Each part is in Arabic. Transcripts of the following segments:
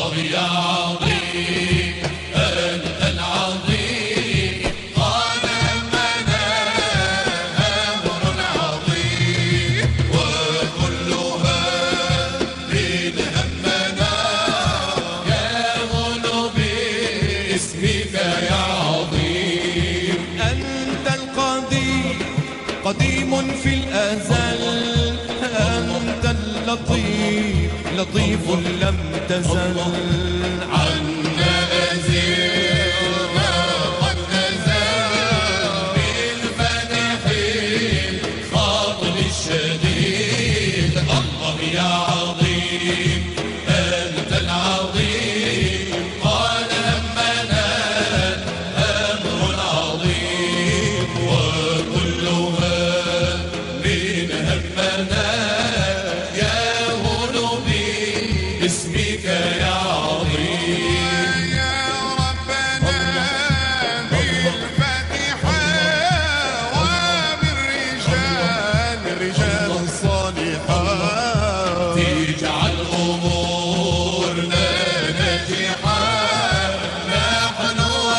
الله يا عظيم أنت العظيم قال همنا أمر عظيم وكلها من همنا يهون باسمك يا عظيم. أنت القديم قديم في الأزل، أنت اللطيف لطيف لم تزل. عنا أزيل ما قد نزل بالفتح الخاطر الشديد. الله يا عظيم أنت العظيم قال همنا أمر عظيم وكلها من همنا يهون باسمك يا عظيم. يا ربنا بالفاتحة وبالرجال الصالحات تجعل أمورنا ناجحة نحن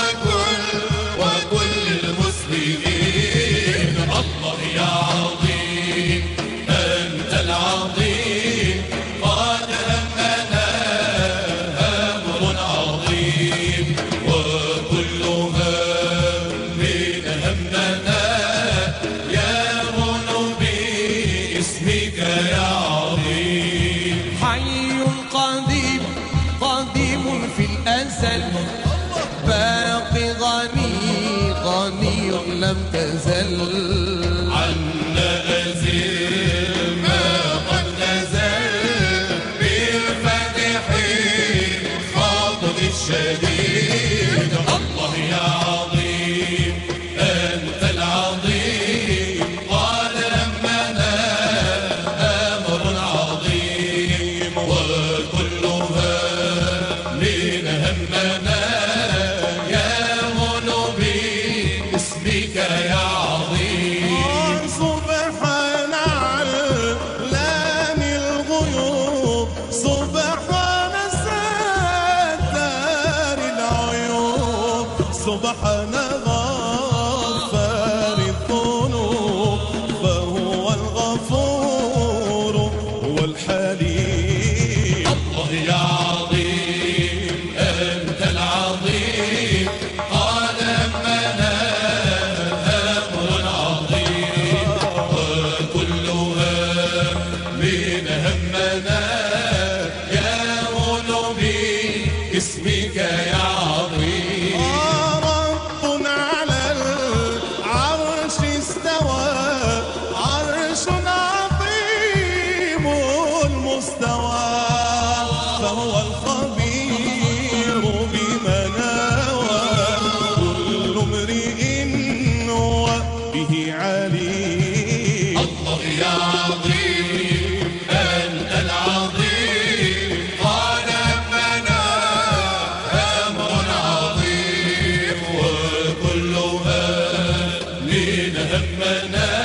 وكل المسلمين. الله يا عظيم أنت العظيم قد همنا أمر عظيم وكلها من همنا يهون باسمك يا عظيم. حي قديم قديم في الأزل، باقي غني غني لم تزل. عنا أزل ما قد نزل بالفتح الخاطر الشديد. الله يا عظيم أنت العظيم قال همنا أمر عظيم وكلها من همنا يهون باسمك يا عظيم. سبحان علام الغيوب، سبحان ستار العيوب، سبحان غفار الذنوب، فهو الغفور والحليم. الله يا عظيم أنت العظيم قال همنا أمر عظيم وكلها من همنا يهون باسمك يا عظيم. رب على العرش استوى، عرش عظيم المستوى، فهو الخبير بما نوى، كل امرئ هو به عليم. الله يا عظيم أنت العظيم قال همنا أمر عظيم وكلها من همنا